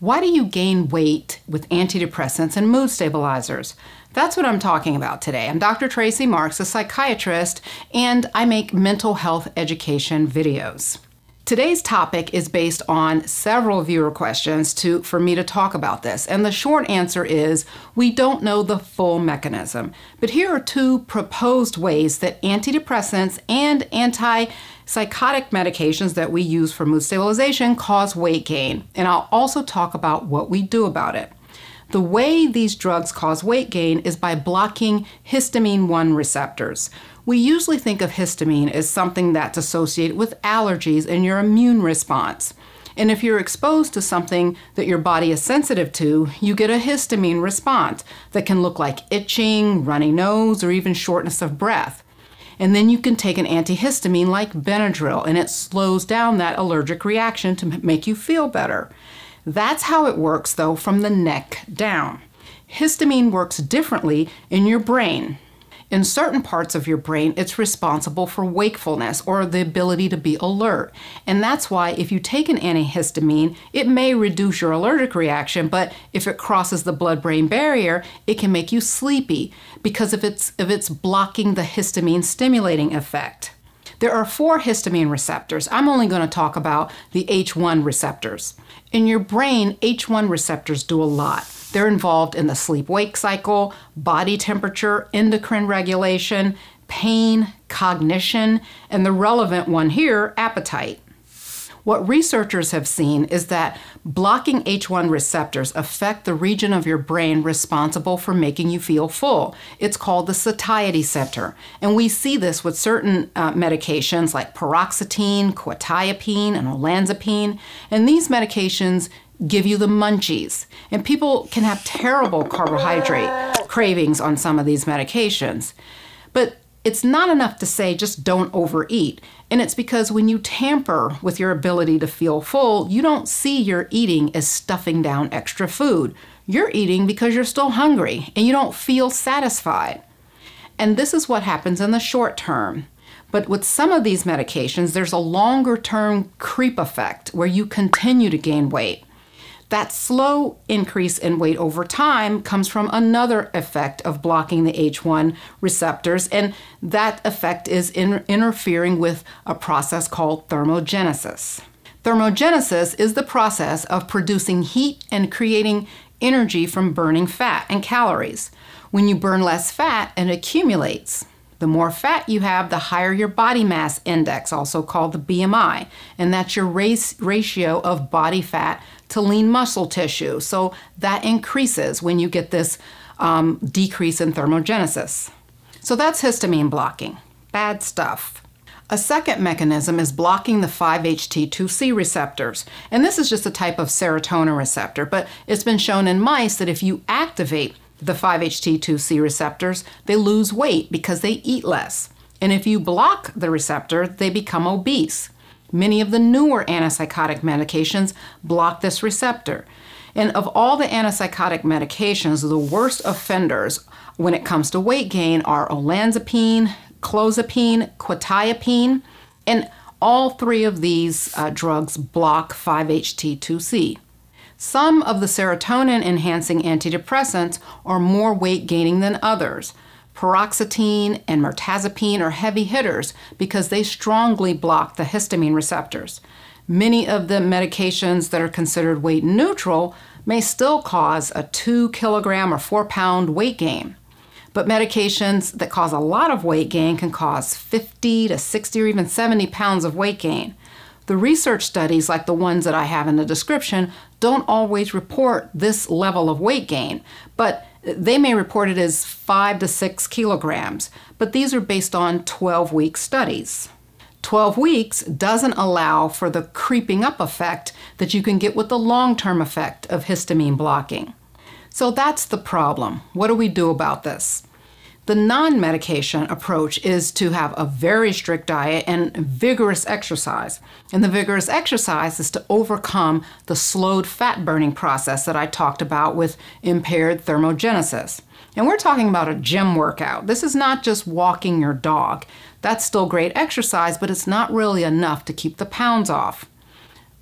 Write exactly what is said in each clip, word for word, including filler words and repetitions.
Why do you gain weight with antidepressants and mood stabilizers? That's what I'm talking about today. I'm Doctor Tracey Marks, a psychiatrist, and I make mental health education videos. Today's topic is based on several viewer questions to, for me to talk about this, and the short answer is we don't know the full mechanism. But here are two proposed ways that antidepressants and antipsychotic medications that we use for mood stabilization cause weight gain, and I'll also talk about what we do about it. The way these drugs cause weight gain is by blocking histamine one receptors. We usually think of histamine as something that's associated with allergies and your immune response. And if you're exposed to something that your body is sensitive to, you get a histamine response that can look like itching, runny nose, or even shortness of breath. And then you can take an antihistamine like Benadryl, and it slows down that allergic reaction to make you feel better. That's how it works, though, from the neck down. Histamine works differently in your brain. In certain parts of your brain, it's responsible for wakefulness or the ability to be alert. And that's why if you take an antihistamine, it may reduce your allergic reaction, but if it crosses the blood-brain barrier, it can make you sleepy because of its, of its blocking the histamine stimulating effect. There are four histamine receptors. I'm only going to talk about the H one receptors. In your brain, H one receptors do a lot. They're involved in the sleep-wake cycle, body temperature, endocrine regulation, pain, cognition, and the relevant one here, appetite. What researchers have seen is that blocking H one receptors affect the region of your brain responsible for making you feel full. It's called the satiety center. And we see this with certain uh, medications like paroxetine, quetiapine, and olanzapine. And these medications give you the munchies. And people can have terrible carbohydrate cravings on some of these medications. But it's not enough to say just don't overeat. And it's because when you tamper with your ability to feel full, you don't see your eating as stuffing down extra food. You're eating because you're still hungry and you don't feel satisfied. And this is what happens in the short term. But with some of these medications, there's a longer term creep effect where you continue to gain weight. That slow increase in weight over time comes from another effect of blocking the H one receptors, and that effect is in interfering with a process called thermogenesis. Thermogenesis is the process of producing heat and creating energy from burning fat and calories. When you burn less fat, it accumulates. The more fat you have, the higher your body mass index, also called the B M I, and that's your race, ratio of body fat to lean muscle tissue. So that increases when you get this um, decrease in thermogenesis. So that's histamine blocking. Bad stuff. A second mechanism is blocking the five H T two C receptors. And this is just a type of serotonin receptor, but it's been shown in mice that if you activate the five H T two C receptors, they lose weight because they eat less. And if you block the receptor, they become obese. Many of the newer antipsychotic medications block this receptor. And of all the antipsychotic medications, the worst offenders when it comes to weight gain are olanzapine, clozapine, quetiapine, and all three of these uh, drugs block five H T two C. Some of the serotonin-enhancing antidepressants are more weight-gaining than others. Paroxetine and mirtazapine are heavy hitters because they strongly block the histamine receptors. Many of the medications that are considered weight neutral may still cause a two kilogram or four pound weight gain. But medications that cause a lot of weight gain can cause fifty to sixty or even seventy pounds of weight gain. The research studies, like the ones that I have in the description, don't always report this level of weight gain, but they may report it as five to six kilograms, but these are based on twelve-week studies. twelve weeks doesn't allow for the creeping up effect that you can get with the long-term effect of histamine blocking. So that's the problem. What do we do about this? The non-medication approach is to have a very strict diet and vigorous exercise. And the vigorous exercise is to overcome the slowed fat burning process that I talked about with impaired thermogenesis. And we're talking about a gym workout. This is not just walking your dog. That's still great exercise, but it's not really enough to keep the pounds off.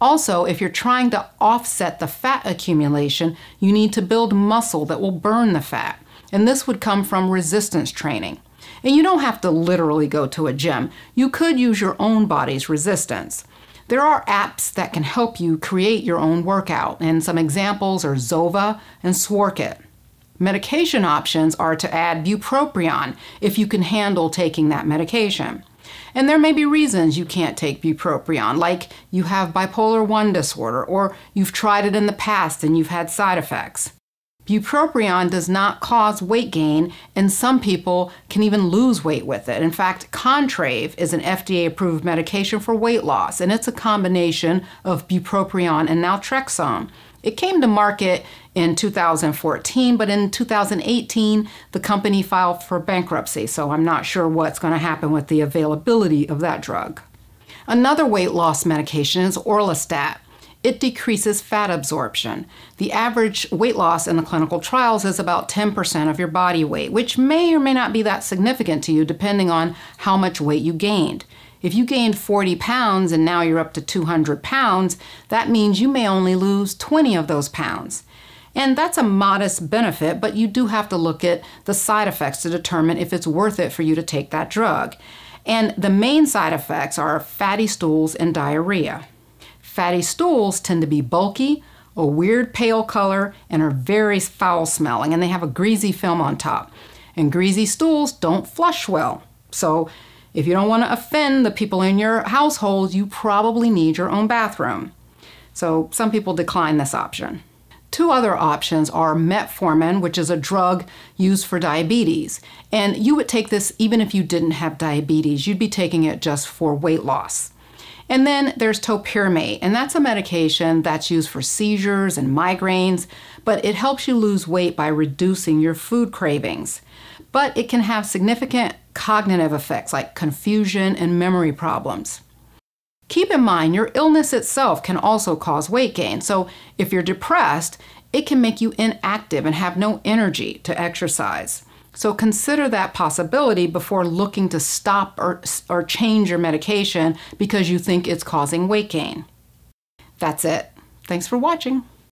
Also, if you're trying to offset the fat accumulation, you need to build muscle that will burn the fat. And this would come from resistance training. And you don't have to literally go to a gym. You could use your own body's resistance. There are apps that can help you create your own workout, and some examples are Zova and Sworkit. Medication options are to add bupropion if you can handle taking that medication. And there may be reasons you can't take bupropion, like you have bipolar one disorder, or you've tried it in the past and you've had side effects. Bupropion does not cause weight gain, and some people can even lose weight with it. In fact, Contrave is an F D A-approved medication for weight loss, and it's a combination of bupropion and naltrexone. It came to market in two thousand fourteen, but in two thousand eighteen, the company filed for bankruptcy, so I'm not sure what's going to happen with the availability of that drug. Another weight loss medication is orlistat. It decreases fat absorption. The average weight loss in the clinical trials is about ten percent of your body weight, which may or may not be that significant to you depending on how much weight you gained. If you gained forty pounds and now you're up to two hundred pounds, that means you may only lose twenty of those pounds. And that's a modest benefit, but you do have to look at the side effects to determine if it's worth it for you to take that drug. And the main side effects are fatty stools and diarrhea. Fatty stools tend to be bulky, a weird pale color, and are very foul smelling, and they have a greasy film on top. And greasy stools don't flush well. So if you don't want to offend the people in your household, you probably need your own bathroom. So some people decline this option. Two other options are metformin, which is a drug used for diabetes. And you would take this even if you didn't have diabetes. You'd be taking it just for weight loss. And then there's topiramate, and that's a medication that's used for seizures and migraines, but it helps you lose weight by reducing your food cravings. But it can have significant cognitive effects like confusion and memory problems. Keep in mind, your illness itself can also cause weight gain. So if you're depressed, it can make you inactive and have no energy to exercise. So consider that possibility before looking to stop or, or change your medication because you think it's causing weight gain. That's it. Thanks for watching.